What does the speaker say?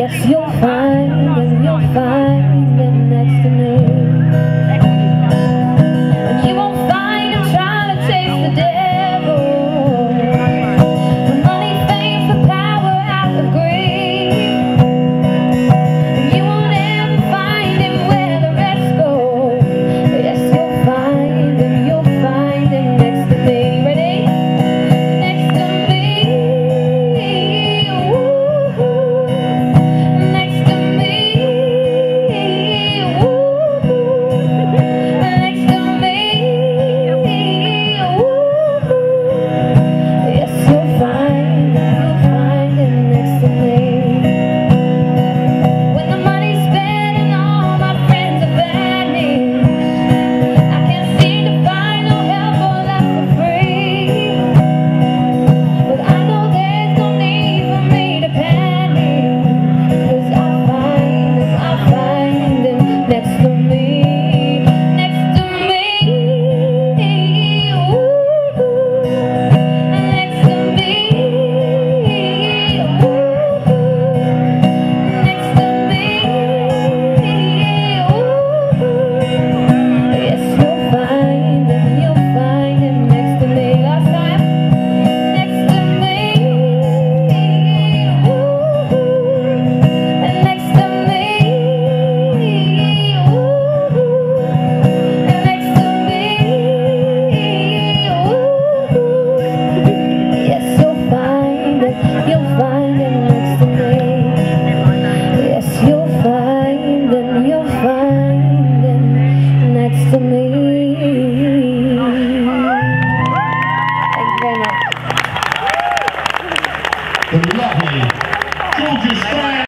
Yes, you'll find them next to me. And you won't find them trying to chase the devil. For money, fame, for power, out of greed. And you won't ever find him where the rest go. Yes, you'll find them next to me. Ready? Next to me. To me. Thank you very much. The lovely, gorgeous Strand.